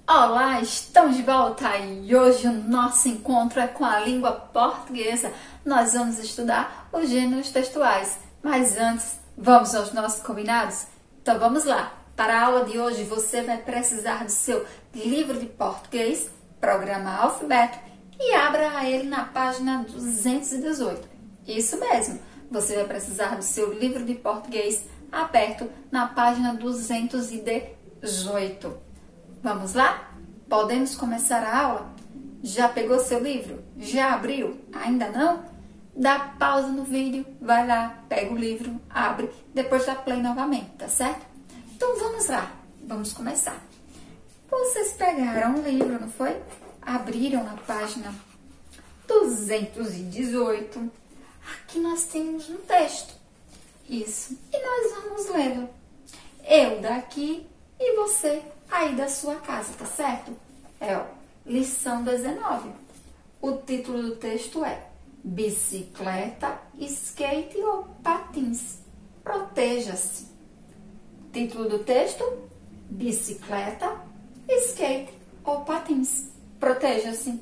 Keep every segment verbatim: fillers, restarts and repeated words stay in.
Olá, estamos de volta e hoje o nosso encontro é com a língua portuguesa. Nós vamos estudar os gêneros textuais, mas antes vamos aos nossos combinados? Então vamos lá! Para a aula de hoje você vai precisar do seu livro de português, Programa Alfabeto, e abra ele na página duzentos e dezoito. Isso mesmo, você vai precisar do seu livro de português aberto na página duzentos e dezoito. Vamos lá? Podemos começar a aula? Já pegou seu livro? Já abriu? Ainda não? Dá pausa no vídeo, vai lá, pega o livro, abre, depois dá play novamente, tá certo? Então vamos lá, vamos começar. Vocês pegaram o livro, não foi? Abriram na página duzentos e dezoito. Aqui nós temos um texto. Isso. E nós vamos lê-lo. Eu daqui e você aí da sua casa, tá certo? É, ó, lição dezenove. O título do texto é Bicicleta, Skate ou Patins? Proteja-se. Título do texto: Bicicleta, Skate ou Patins? Proteja-se.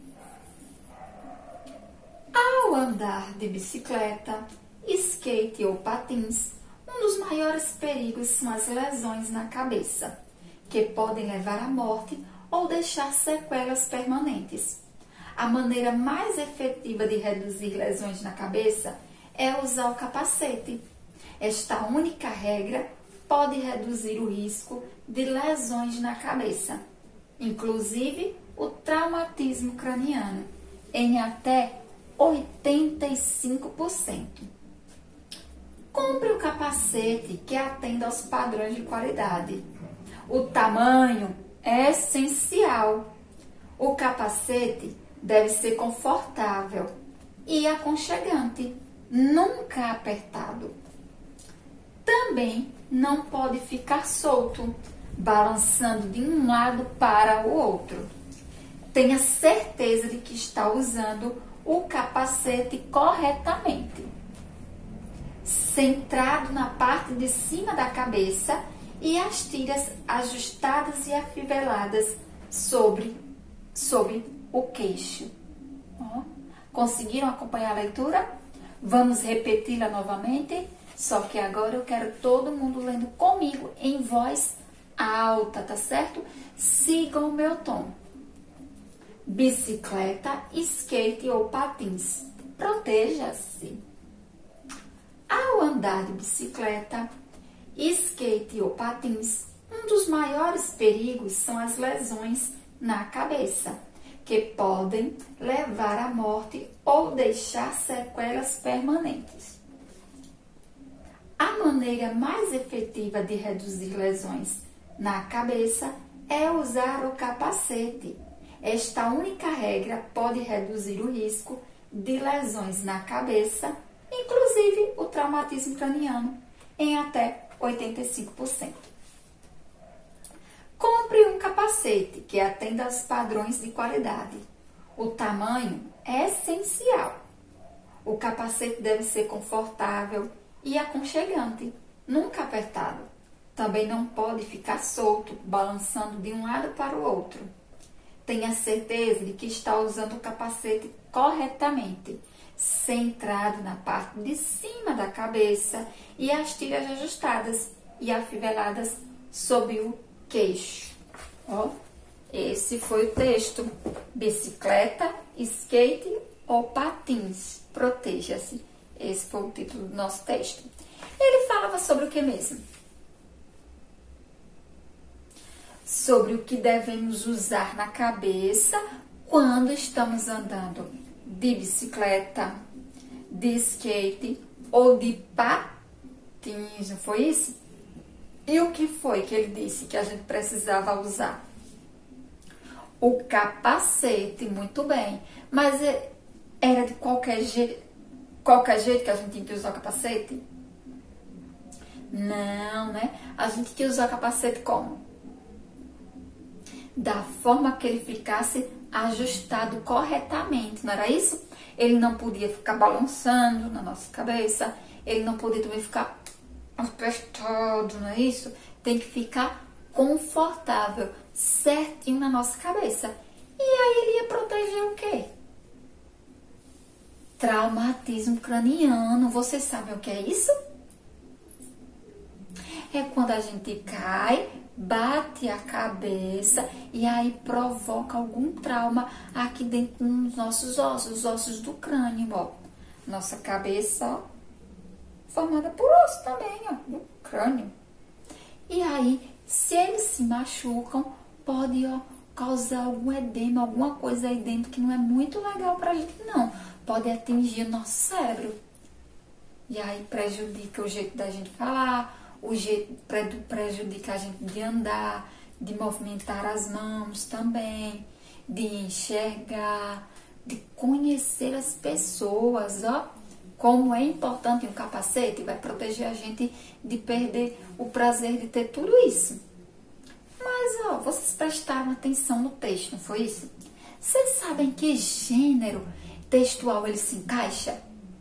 Ao andar de bicicleta, skate ou patins, um dos maiores perigos são as lesões na cabeça, que podem levar à morte ou deixar sequelas permanentes. A maneira mais efetiva de reduzir lesões na cabeça é usar o capacete. Esta única regra pode reduzir o risco de lesões na cabeça, inclusive o traumatismo craniano, em até oitenta e cinco por cento. Compre o capacete que atenda aos padrões de qualidade. O tamanho é essencial. O capacete deve ser confortável e aconchegante, nunca apertado. Também não pode ficar solto, balançando de um lado para o outro. Tenha certeza de que está usando o capacete corretamente, centrado na parte de cima da cabeça e as tiras ajustadas e afiveladas sobre, sobre o queixo. Ó, conseguiram acompanhar a leitura? Vamos repeti-la novamente, só que agora eu quero todo mundo lendo comigo em voz alta, tá certo? Sigam o meu tom. Bicicleta, skate ou patins? Proteja-se. Ao andar de bicicleta, skate ou patins, um dos maiores perigos são as lesões na cabeça, que podem levar à morte ou deixar sequelas permanentes. A maneira mais efetiva de reduzir lesões na cabeça é usar o capacete. Esta única regra pode reduzir o risco de lesões na cabeça, inclusive o traumatismo craniano, em até oitenta e cinco por cento. Compre um capacete que atenda aos padrões de qualidade. O tamanho é essencial. O capacete deve ser confortável e aconchegante, nunca apertado. Também não pode ficar solto, balançando de um lado para o outro. Tenha certeza de que está usando o capacete corretamente, centrado na parte de cima da cabeça e as tiras ajustadas e afiveladas sobre o queixo. Ó, esse foi o texto. Bicicleta, skate ou patins? Proteja-se. Esse foi o título do nosso texto. Ele falava sobre o que mesmo? Sobre o que devemos usar na cabeça quando estamos andando de bicicleta, de skate ou de patins, não foi isso? E o que foi que ele disse que a gente precisava usar? O capacete, muito bem. Mas era de qualquer jeito, qualquer jeito que a gente tinha que usar o capacete? Não, né? A gente tinha que usar o capacete como? Da forma que ele ficasse ajustado corretamente, não era isso? Ele não podia ficar balançando na nossa cabeça, ele não podia também ficar apertado, não é isso? Tem que ficar confortável, certinho na nossa cabeça. E aí ele ia proteger o quê? Traumatismo craniano. Vocês sabem o que é isso? É quando a gente cai, bate a cabeça e aí provoca algum trauma aqui dentro dos nossos ossos, os ossos do crânio, ó. Nossa cabeça, ó, formada por osso também, ó, do crânio. E aí, se eles se machucam, pode, ó, causar algum edema, alguma coisa aí dentro que não é muito legal pra gente, não. Pode atingir o nosso cérebro. E aí prejudica o jeito da gente falar, o jeito prejudica a gente de andar, de movimentar as mãos também, de enxergar, de conhecer as pessoas, ó. Como é importante um capacete, vai proteger a gente de perder o prazer de ter tudo isso. Mas, ó, vocês prestaram atenção no texto, não foi isso? Vocês sabem que gênero textual ele se encaixa?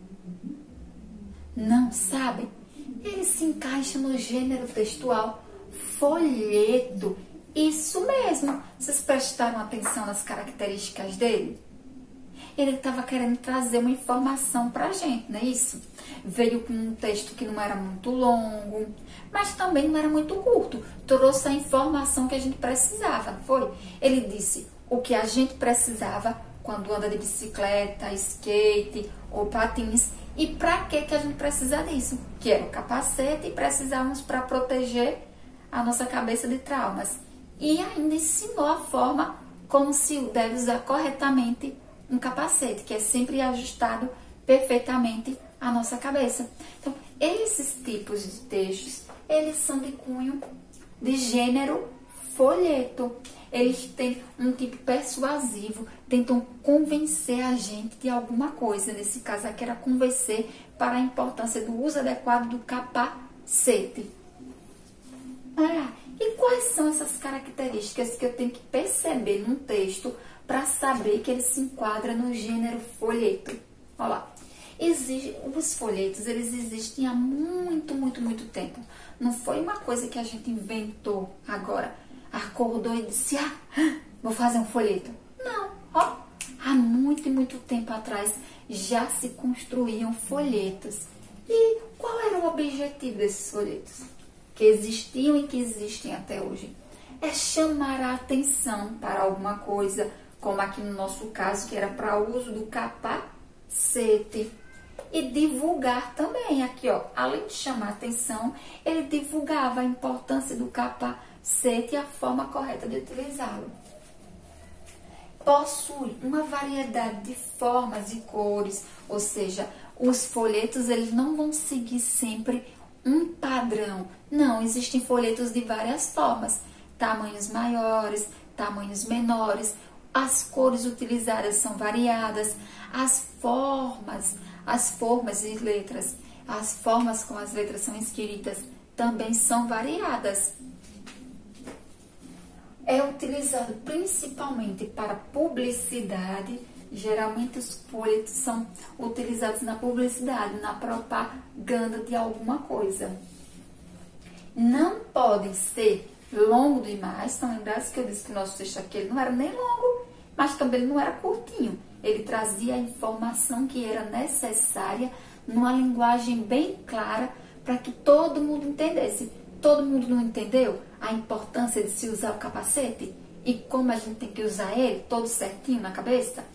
Não sabem? Ele se encaixa no gênero textual folheto. Isso mesmo. Vocês prestaram atenção nas características dele? Ele estava querendo trazer uma informação pra gente, não é isso? Veio com um texto que não era muito longo, mas também não era muito curto. Trouxe a informação que a gente precisava, não foi? Ele disse o que a gente precisava quando anda de bicicleta, skate ou patins. E pra que que a gente precisa disso? Que era o capacete e precisávamos para proteger a nossa cabeça de traumas. E ainda ensinou a forma como se deve usar corretamente um capacete, que é sempre ajustado perfeitamente à nossa cabeça. Então, esses tipos de textos, eles são de cunho de gênero folheto. Eles têm um tipo persuasivo, tentam convencer a gente de alguma coisa. Nesse caso aqui era convencer para a importância do uso adequado do capacete. Ah, e quais são essas características que eu tenho que perceber num texto para saber que ele se enquadra no gênero folheto? Olha lá. Existe, os folhetos, eles existem há muito, muito, muito tempo. Não foi uma coisa que a gente inventou agora. Acordou e disse, ah, vou fazer um folheto. Não, ó, há muito e muito tempo atrás já se construíam folhetos. E qual era o objetivo desses folhetos? Que existiam e que existem até hoje. É chamar a atenção para alguma coisa, como aqui no nosso caso, que era para uso do capacete. E divulgar também, aqui ó, além de chamar a atenção, ele divulgava a importância do capacete e a forma correta de utilizá-lo. Possui uma variedade de formas e cores, ou seja, os folhetos eles não vão seguir sempre um padrão. Não, existem folhetos de várias formas, tamanhos maiores, tamanhos menores, as cores utilizadas são variadas, as formas, as formas e letras, as formas como as letras são escritas também são variadas. É utilizado principalmente para publicidade. Geralmente os folhetos são utilizados na publicidade, na propaganda de alguma coisa. Não podem ser longo demais. Estão lembrados que eu disse que o nosso texto aqui ele não era nem longo, mas também ele não era curtinho. Ele trazia a informação que era necessária numa linguagem bem clara para que todo mundo entendesse. Todo mundo não entendeu a importância de se usar o capacete? E como a gente tem que usar ele todo certinho na cabeça?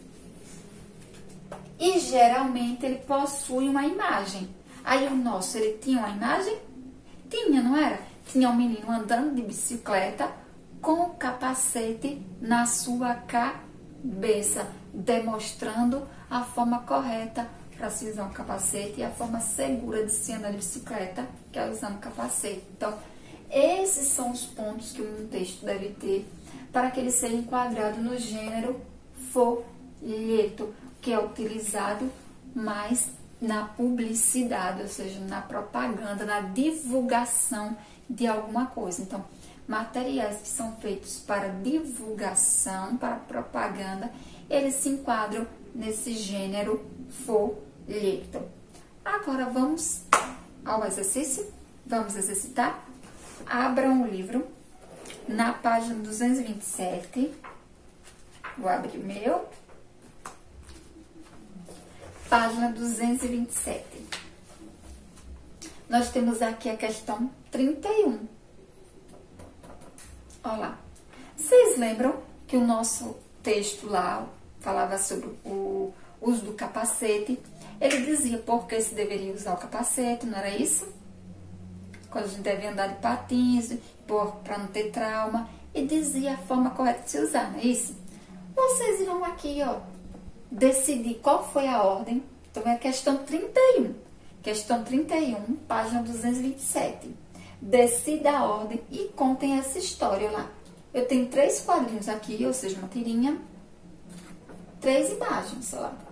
E geralmente ele possui uma imagem. Aí o nosso, ele tinha uma imagem? Tinha, não era? Tinha um menino andando de bicicleta com o capacete na sua cabeça, demonstrando a forma correta para se usar um capacete e a forma segura de se andar de bicicleta, que é usando capacete. Então, esses são os pontos que um texto deve ter para que ele seja enquadrado no gênero folheto, que é utilizado mais na publicidade, ou seja, na propaganda, na divulgação de alguma coisa. Então, materiais que são feitos para divulgação, para propaganda, eles se enquadram nesse gênero folheto. Agora vamos ao exercício, vamos exercitar. Abram o livro Na página duzentos e vinte e sete, vou abrir o meu. Página duzentos e vinte e sete. Nós temos aqui a questão trinta e um. Olha lá. Vocês lembram que o nosso texto lá falava sobre o uso do capacete? Ele dizia por que se deveria usar o capacete, não era isso? Quando a gente deve andar de patins, para não ter trauma. E dizia a forma correta de se usar, não é isso? Vocês irão aqui, ó, decidir qual foi a ordem. Então, é a questão trinta e um. Questão trinta e um, página duzentos e vinte e sete. Decida a ordem e contem essa história lá. Eu tenho três quadrinhos aqui, ou seja, uma tirinha. Três imagens, sei lá.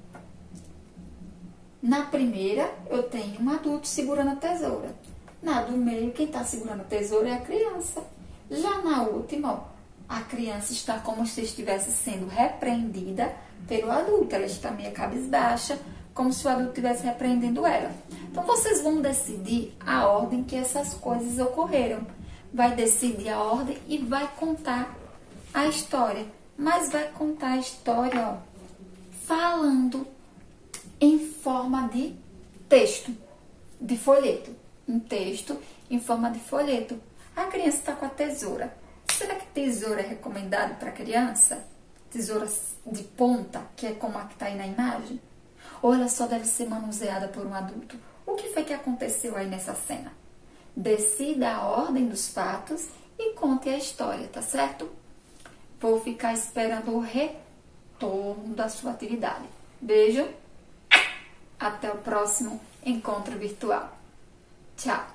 Na primeira, eu tenho um adulto segurando a tesoura. Na do meio, quem está segurando a tesoura é a criança. Já na última, ó, a criança está como se estivesse sendo repreendida pelo adulto. Ela está meio cabisbaixa, como se o adulto estivesse repreendendo ela. Então, vocês vão decidir a ordem que essas coisas ocorreram. Vai decidir a ordem e vai contar a história. Mas vai contar a história, ó, falando em forma de texto, de folheto. Um texto em forma de folheto. A criança está com a tesoura. Será que tesoura é recomendado para criança? Tesoura de ponta, que é como a que está aí na imagem? Ou ela só deve ser manuseada por um adulto? O que foi que aconteceu aí nessa cena? Decida a ordem dos fatos e conte a história, tá certo? Vou ficar esperando o retorno da sua atividade. Beijo! Até o próximo encontro virtual. Tchau!